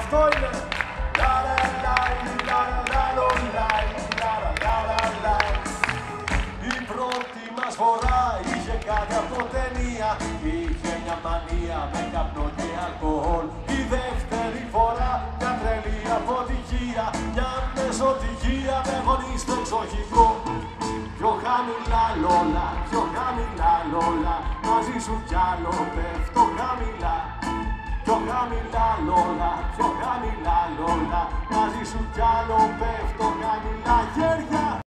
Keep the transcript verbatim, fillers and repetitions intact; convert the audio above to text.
αυτό είναι. Η πρώτη μας φορά είχε κάτι από ταινία. Είχε μια μανία με καπνό και αλκοόλ. Η δεύτερη φορά μια τρελή αποτυχία. Μια μεσοτυχία με γονεί στο εξοχικό. Πιο χαμηλά λόλα, πιο χαμηλά λόλα. Μαζί σου κι άλλο πέφτω χαμηλά. Πιο χαμηλά λόλα, πιο χαμηλά λόλα. Μαζί σου κι άλλο πέφτω χαμηλά. Χέρια!